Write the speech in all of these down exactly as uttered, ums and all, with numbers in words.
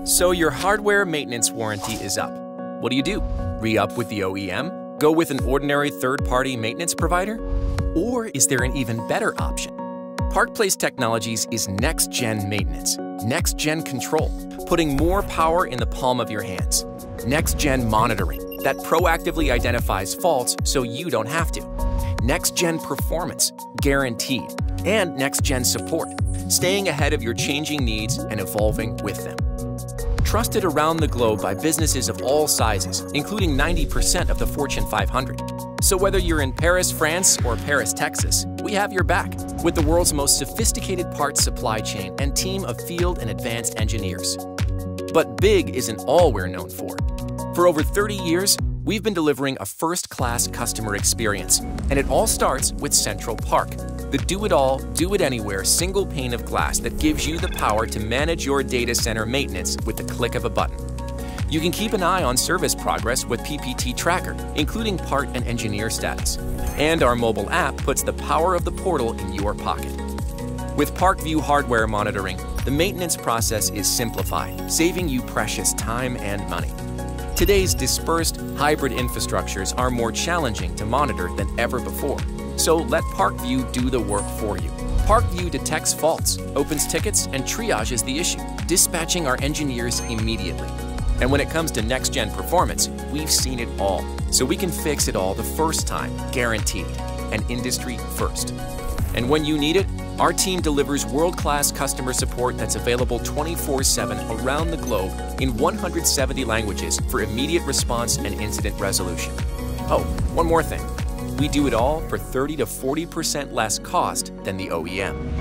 So your hardware maintenance warranty is up. What do you do? Re-up with the O E M? Go with an ordinary third-party maintenance provider? Or is there an even better option? Park Place Technologies is next-gen maintenance, next-gen control, putting more power in the palm of your hands. Next-gen monitoring that proactively identifies faults so you don't have to. Next-gen performance, guaranteed. And next-gen support, staying ahead of your changing needs and evolving with them. Trusted around the globe by businesses of all sizes, including ninety percent of the Fortune five hundred. So whether you're in Paris, France, or Paris, Texas, we have your back with the world's most sophisticated parts supply chain and team of field and advanced engineers. But big isn't all we're known for. For over thirty years, we've been delivering a first-class customer experience, and it all starts with Central Park, the do-it-all, do-it-anywhere single pane of glass that gives you the power to manage your data center maintenance with the click of a button. You can keep an eye on service progress with P P T Tracker, including part and engineer status. And our mobile app puts the power of the portal in your pocket. With ParkView hardware monitoring, the maintenance process is simplified, saving you precious time and money. Today's dispersed, hybrid infrastructures are more challenging to monitor than ever before. So let ParkView do the work for you. ParkView detects faults, opens tickets, and triages the issue, dispatching our engineers immediately. And when it comes to next-gen performance, we've seen it all, so we can fix it all the first time, guaranteed, and industry first. And when you need it, our team delivers world-class customer support that's available twenty-four seven around the globe in one hundred seventy languages for immediate response and incident resolution. Oh, one more thing. We do it all for thirty to forty percent less cost than the O E M.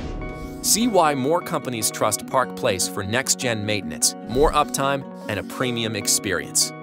See why more companies trust Park Place for next-gen maintenance, more uptime, and a premium experience.